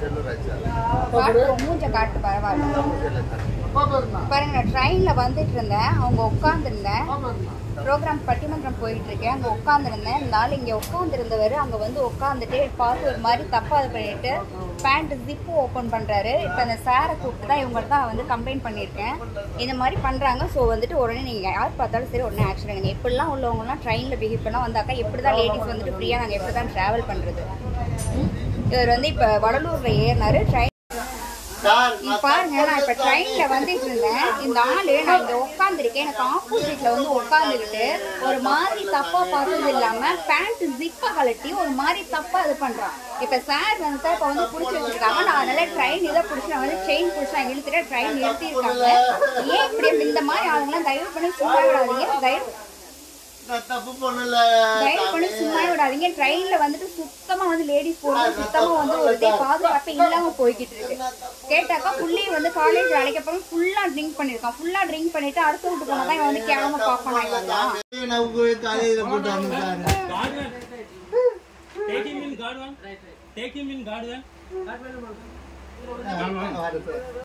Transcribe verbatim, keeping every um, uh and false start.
மூஞ்ச காட்டு பரவாயில்ல பாருங்க. ட்ரெயின்ல வந்துட்டு இருந்தேன், அவங்க உட்காந்துருந்தேன், ப்ரோக்ராம் பட்டிமன்றம் போயிட்டு இருக்கேன், அங்கே உட்காந்துருந்தேன். இந்த நாள் இங்கே உட்காந்துருந்தவர் அங்கே வந்து உட்காந்துட்டு பார்த்து ஒரு மாதிரி தப்பாக இது பண்ணிட்டு பேண்ட் ஜிப்பு ஓப்பன் பண்ணுறாரு. இப்போ அந்த சாரை கூப்பிட்டு தான் இவங்க தான் வந்து கம்ப்ளைண்ட் பண்ணியிருக்கேன், இந்த மாதிரி பண்ணுறாங்க. ஸோ வந்துட்டு உடனே நீங்கள் யார் பார்த்தாலும் சரி உடனே ஆக்ஷன் எடுங்க. இப்படிலாம் உள்ளவங்கலாம் ட்ரெயினில் பிஹேவ் பண்ணால் வந்தாக்கா எப்படி தான் லேடிஸ் வந்துட்டு ஃப்ரீயாக நாங்கள் எப்படி தான் ட்ராவல் பண்ணுறது? இவர் வந்து இப்போ வடலூரில் ஏறினாரு. ட்ரெயின் பாருங்க, நான் இப்ப ட்ரெயின்ல வந்துட்டு இருந்தேன். இந்த ஆளு நான் இங்க உட்காந்துருக்கேன், எனக்கு ஆப்போசிட்ல வந்து உட்காந்துக்கிட்டு ஒரு மாதிரி தப்பா பார்த்தது இல்லாம பேண்ட் ஜிப்பை கழட்டி ஒரு மாதிரி தப்பா இது பண்றான். இப்ப சார் வந்து இப்ப வந்து புடிச்சு வச்சிருக்காங்க. நான் அதனால ட்ரெயின் இதை புடிச்சு நான் வந்து செயின் புடிச்சு நான் இழுத்துட்டு ட்ரெயின் நிறுத்திருக்காங்க. ஏன் இப்படி இந்த மாதிரி ஆளுங்கெல்லாம் தயவு பண்ணி சும்மா விடாதீங்க, தயவு தயவு பண்ணி சும்மா விடாதீங்க. ட்ரெயின்ல வந்துட்டு சுத்தமா வந்து லேடிஸ் போறது சுத்தமா வந்து ஒரு இதே பாதுகாப்பு இல்லாம போய்கிட்டு இருக்கு. கேட்டாக்கா புள்ளி வந்து காலேஜ் அழைக்கப்பறம் ஃபுல்லா ட்ரிங்க் பண்ணிருக்கான். ஃபுல்லா ட்ரிங்க் பண்ணிட்டு அடுத்த விட்டு போனதான் இவன் வந்து கேவலமா பாப்பானா. இவன்